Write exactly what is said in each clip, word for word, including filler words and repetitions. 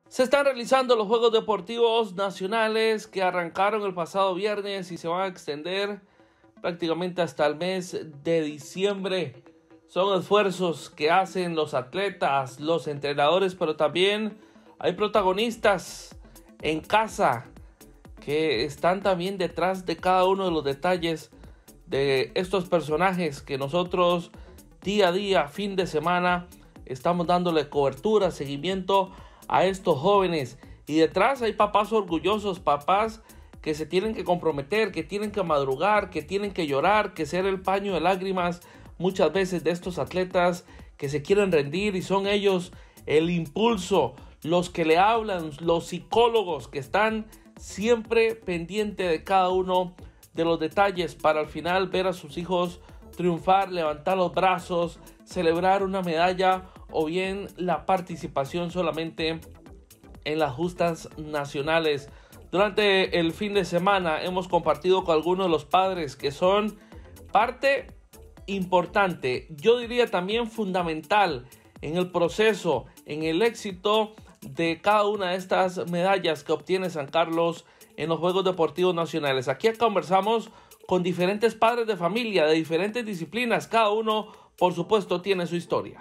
Se están realizando los Juegos Deportivos Nacionales que arrancaron el pasado viernes y se van a extender prácticamente hasta el mes de diciembre. Son esfuerzos que hacen los atletas, los entrenadores, pero también hay protagonistas en casa que están también detrás de cada uno de los detalles de estos personajes que nosotros día a día, fin de semana, estamos dándole cobertura, seguimiento a estos jóvenes. Y detrás hay papás orgullosos, papás que se tienen que comprometer, que tienen que madrugar, que tienen que llorar, que ser el paño de lágrimas muchas veces de estos atletas que se quieren rendir, y son ellos el impulso, los que le hablan, los psicólogos que están siempre pendientes de cada uno de los detalles para al final ver a sus hijos triunfar, levantar los brazos, celebrar una medalla o bien la participación solamente en las justas nacionales. Durante el fin de semana hemos compartido con algunos de los padres que son parte importante, yo diría también fundamental en el proceso, en el éxito de cada una de estas medallas que obtiene San Carlos en los Juegos Deportivos Nacionales. Aquí conversamos con diferentes padres de familia de diferentes disciplinas. Cada uno, por supuesto, tiene su historia.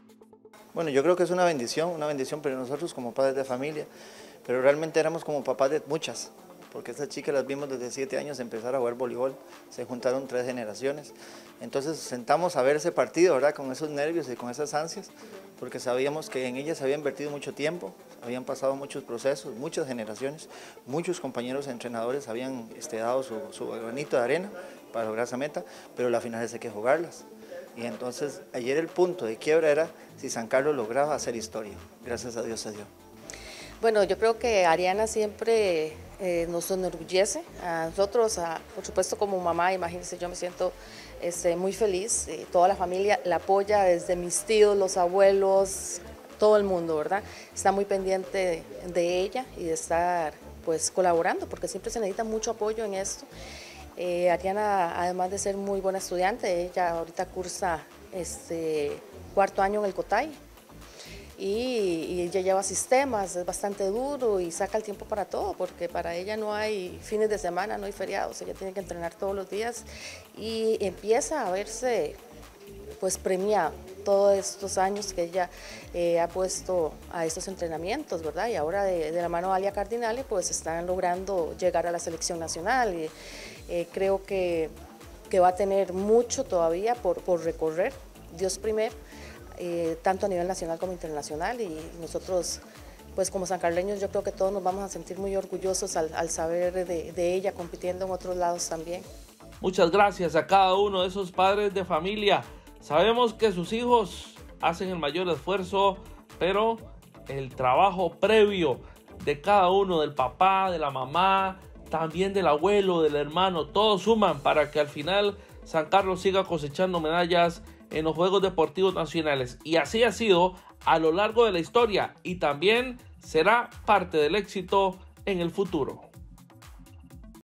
Bueno, yo creo que es una bendición, una bendición para nosotros como padres de familia, pero realmente éramos como papás de muchas, porque estas chicas las vimos desde siete años empezar a jugar voleibol, se juntaron tres generaciones, entonces sentamos a ver ese partido, ¿verdad?, con esos nervios y con esas ansias, porque sabíamos que en ellas se había invertido mucho tiempo, habían pasado muchos procesos, muchas generaciones, muchos compañeros entrenadores habían este, dado su, su granito de arena para lograr esa meta, pero la final hay que jugarlas. Y entonces ayer el punto de quiebra era si San Carlos lograba hacer historia. Gracias a Dios se dio. Bueno, yo creo que Ariana siempre eh, nos enorgullece. A nosotros, a, por supuesto como mamá, imagínense, yo me siento este, muy feliz. Eh, toda la familia la apoya, desde mis tíos, los abuelos, todo el mundo, ¿verdad? Está muy pendiente de, de ella y de estar pues colaborando, porque siempre se necesita mucho apoyo en esto. Eh, Ariana, además de ser muy buena estudiante, ella ahorita cursa este, cuarto año en el Cotay y, y ella lleva sistemas, es bastante duro y saca el tiempo para todo, porque para ella no hay fines de semana, no hay feriados, ella tiene que entrenar todos los días y empieza a verse pues premiada todos estos años que ella eh, ha puesto a estos entrenamientos, ¿verdad? Y ahora de, de la mano de Alia Cardinale pues están logrando llegar a la selección nacional y eh, creo que, que va a tener mucho todavía por, por recorrer, Dios primero, eh, tanto a nivel nacional como internacional, y nosotros pues como sancarleños yo creo que todos nos vamos a sentir muy orgullosos al, al saber de, de ella compitiendo en otros lados también. Muchas gracias a cada uno de esos padres de familia. Sabemos que sus hijos hacen el mayor esfuerzo, pero el trabajo previo de cada uno, del papá, de la mamá, también del abuelo, del hermano, todos suman para que al final San Carlos siga cosechando medallas en los Juegos Deportivos Nacionales. Y así ha sido a lo largo de la historia y también será parte del éxito en el futuro.